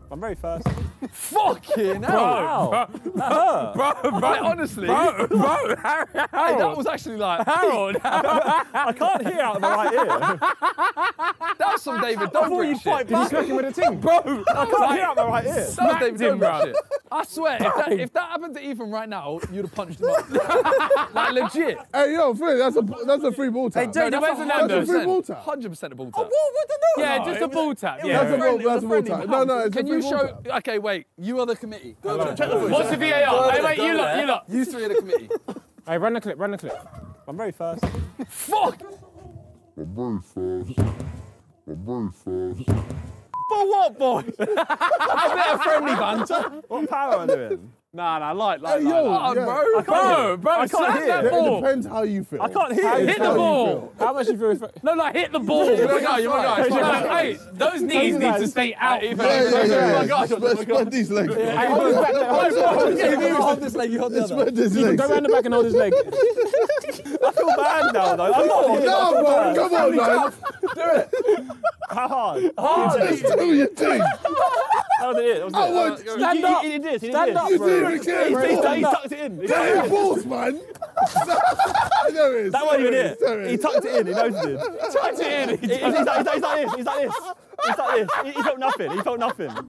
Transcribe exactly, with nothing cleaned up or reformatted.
I'm very thirsty. Fucking hell! Bro, that hurt. Bro, bro, like, honestly, Bro, bro, Harold. Hey, that was actually like Harold. I can't hear out of the right ear. that was some David I thought Dobrik you shit. fight back. Smacking with a ting. Bro, I can't hear out of the right ear. That was Smacked David him, Dobrik bro. shit. I swear, if that, if that happened to Ethan right now, you'd have punched him up. Like legit. Hey, yo, Phil, that's a that's a free ball tap. Hey, Jay, No, where's the that's Nando's? That's a free ball tap. one hundred percent a ball tap. What? What the no? Yeah, just a ball tap. was Yeah. That's a ball. friendly- That's a ball friendly tap. bout. No, no, it's Can a you free show? ball tap. Okay, wait. You are the committee. Go over Check the footage. What's the V A R? Hey, wait, you lot, you lot. You three are the committee. Hey, run the clip, run the clip. I'm very thirsty. Fuck! I'm very fast. I'm very fast. For what, boy? A bit of friendly banter. What power am I doing? Nah, nah, light, light, Hey, light, yo, light. Oh, yeah. bro. Bro, bro, I can't slap hear. that It ball. depends how you feel. I can't hear. How it. Hit the how you ball. feel. How much you feel? No, like hit the ball. You my guy, you my guy. No, hey, those knees need to stay out. Ethan, Yeah, yeah, Ethan, yeah. oh my gosh, oh my Spread, God. spread these legs. Hey, hold his back leg, hold his back leg. If you hold this leg, you hold the other. Spread these You can legs. go around the back and hold his leg. I feel bad now, though. I'm not here. No, bro, come on, man. How hard? Just do your thing. That was it. That was it. I want- He- Stand he, up. He, he did this. He did Stand this. up, You bro. see it He, again, he, bro. he tucked it in. He tucked Tell it your in. balls, man. There it is. That wasn't even There it. is, there He is. tucked it in. He noticed it. Tucked it in. He- He's, he's, like, he's like this. He's like this. He's like this. He, he felt nothing. He felt nothing.